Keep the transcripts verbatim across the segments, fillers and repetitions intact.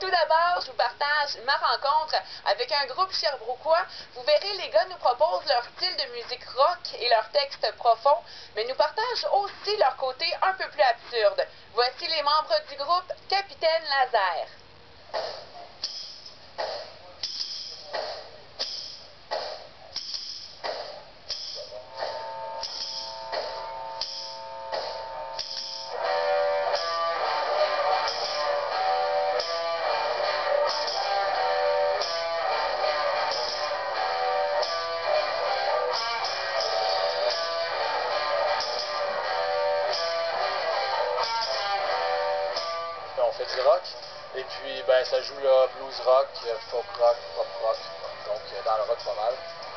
tout d'abord, je vous partage ma rencontre avec un groupe sherbrookois. Vous verrez, les gars nous proposent leur style de musique rock et leurs textes profonds, mais nous partagent aussi leur côté un peu plus absurde. Voici les membres du groupe Capitaine Laser. On fait du rock, et puis ben, ça joue là, blues rock, folk rock, pop rock, donc dans le rock pas mal.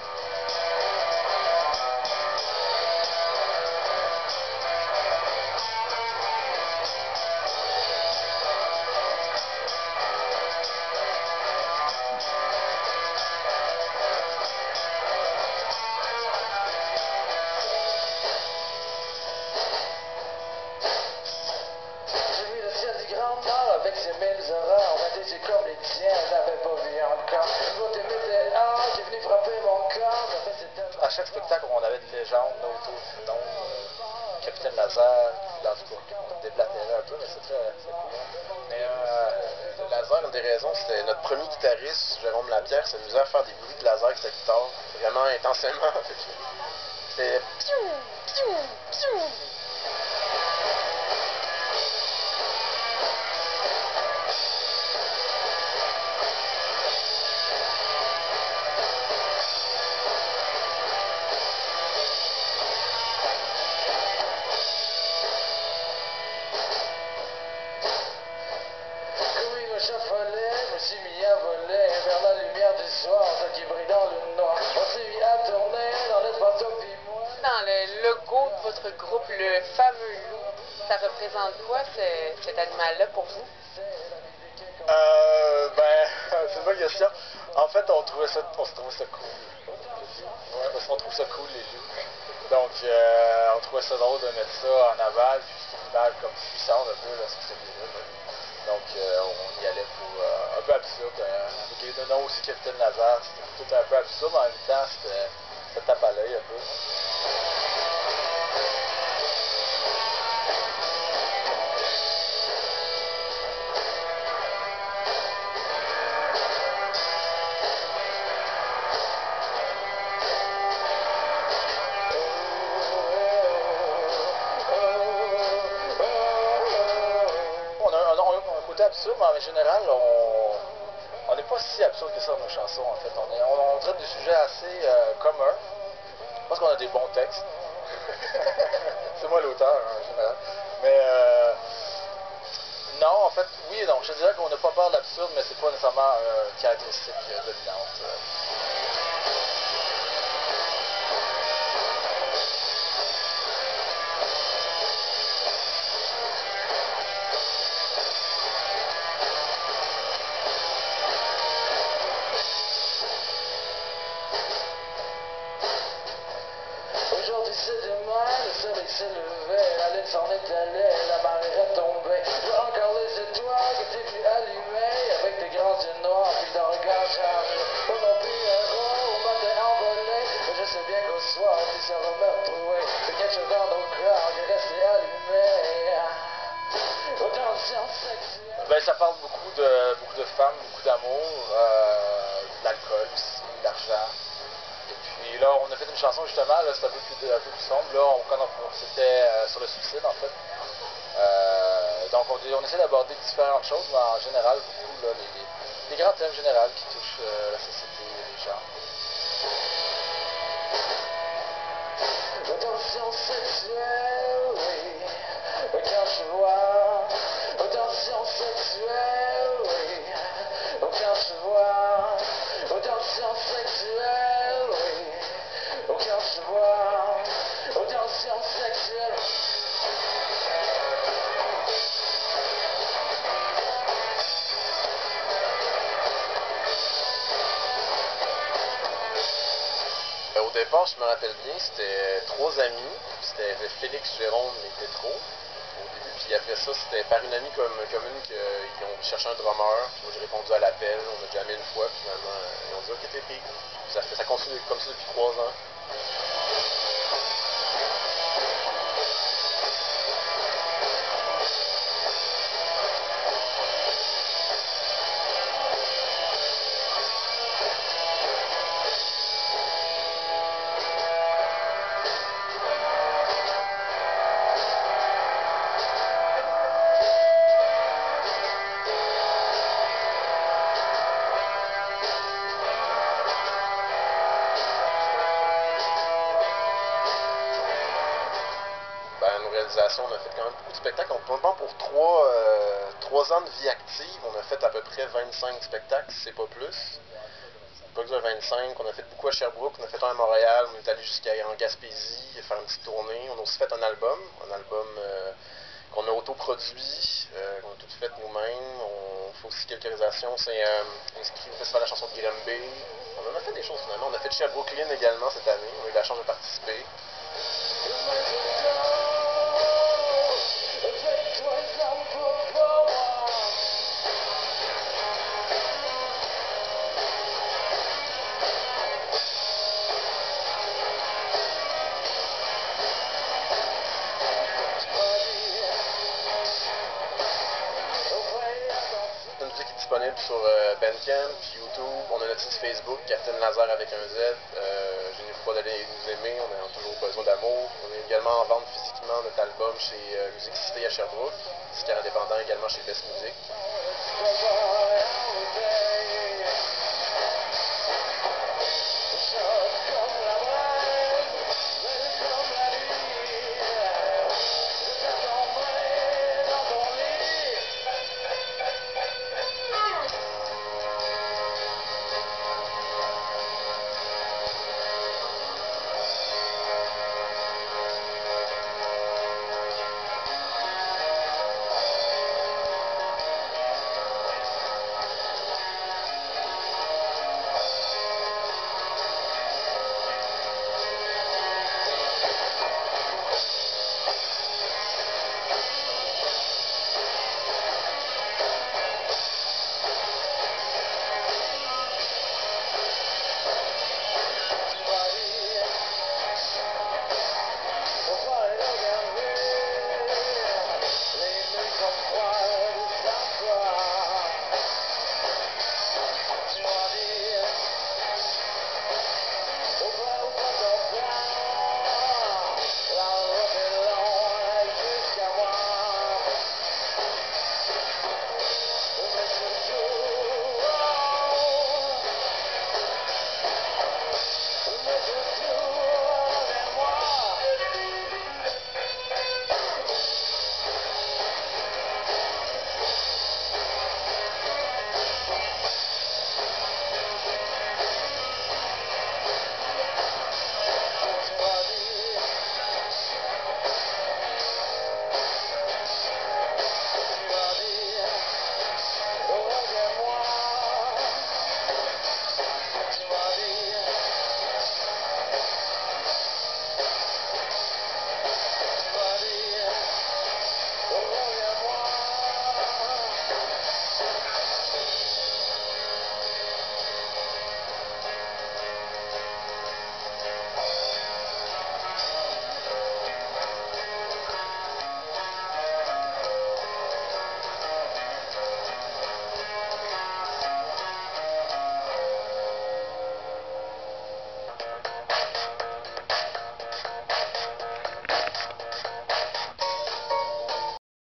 Avec ses mille horreurs, on m'a dit j'ai comme les tiens, j'avais pas vu encore. Je vois tes météores qui est venu frapper mon corps. À chaque spectacle, on avait des légendes autour du nom, euh, Capitaine Laser, dans tout cas, on déblatérait un peu, mais c'est très c'est cool. Mais euh, le laser, une des raisons, c'était notre premier guitariste, Jérôme Lapierre, s'amusait à faire des bruits de laser avec sa guitare, vraiment intensément. C'était piou, piou, piou. Je me suis mis à voler vers la lumière du soir, ce qui brille dans le noir. On s'est mis à tourner dans l'espace au puis moi. Dans le logo de votre groupe, le fameux loup, ça représente quoi ce, cet animal-là pour vous? Euh, ben, c'est une bonne question. En fait, on trouvait ça, on se trouvait ça cool. Ouais, parce qu'on trouve ça cool, les loups. Donc, euh, on trouvait ça drôle de mettre ça en aval, puis c'est une image comme puissante un peu, là, ce que c'est déjà, là. Donc, euh, on y allait pour euh, un peu absurde. Euh, avec les deux noms aussi, Capitaine Laser, c'était tout un peu absurde, mais en même temps, c'était, ça tape à l'œil un peu. Absurde, mais en général, on n'est pas si absurde que ça dans nos chansons, en fait. On, est, on, on traite des sujets assez euh, communs. Je pense qu'on a des bons textes. C'est moi l'auteur, hein, en général. Mais euh, non, en fait, oui et non. Je dirais qu'on n'a pas peur de l'absurde, mais c'est pas nécessairement une euh, caractéristique euh, dominante. Euh. C'est demain, le soleil s'est levé, la lune s'en est allée, la marée est tombée. Je vois encore les étoiles que t'es vu allumer, avec tes grands yeux noirs, puis ton regard chargé. Pas non plus un roi au matin envolé, mais je sais bien qu'au soir, tu seras me retrouver. C'est quelque chose dans nos corps qui est resté allumé. Attention sexuelle. Ben, ça parle beaucoup de, beaucoup de femmes, beaucoup d'amour, euh, de l'alcool aussi, de l'argent. Et là, on a fait une chanson justement, là, c'était un peu plus, un peu plus sombre. Là, on, on, c'était euh, sur le suicide en fait. Euh, donc, on, on essaie d'aborder différentes choses, mais en général, beaucoup, là, les, les, les grands thèmes généraux qui touchent euh, la société et les gens. Attention sexuelle, oui, quand je vois. Attention sexuelle, oui, quand je vois. Attention sexuelle, oui. Quand je vois, attention sexuelle. Au départ, je me rappelle bien, c'était trois amis. C'était Félix, Jérôme et Tétro au début. Puis Puis après ça, c'était par une amie comme, commune qu'ils ont cherché un drummer. Puis moi, j'ai répondu à l'appel. On a jamais une fois. Puis finalement, euh, ils ont dit OK, t'es pris. Ça, fait, ça continue comme ça depuis trois ans. On a fait quand même beaucoup de spectacles. On pour trois, euh, trois ans de vie active, on a fait à peu près vingt-cinq spectacles, si c'est pas plus. Pas que vingt-cinq, on a fait beaucoup à Sherbrooke, on a fait un à Montréal, on est allé jusqu'en Gaspésie, faire une petite tournée. On a aussi fait un album, un album euh, qu'on a autoproduit, euh, qu'on a tout fait nous-mêmes. On fait aussi quelques réalisations, c'est euh, inscrit au Festival de la chanson de Grimby. On en a fait des choses finalement. On a fait Sherbrooke également cette année, on a eu la chance de participer. Disponible sur euh, Bandcamp, YouTube. On a notre site Facebook, Captain Laser avec un Z. Euh, Gênez-vous pas d'aller nous aimer, on a toujours besoin d'amour. On est également en vente physiquement notre album chez euh, Musique Cité à Sherbrooke, disque indépendant également chez Best Music.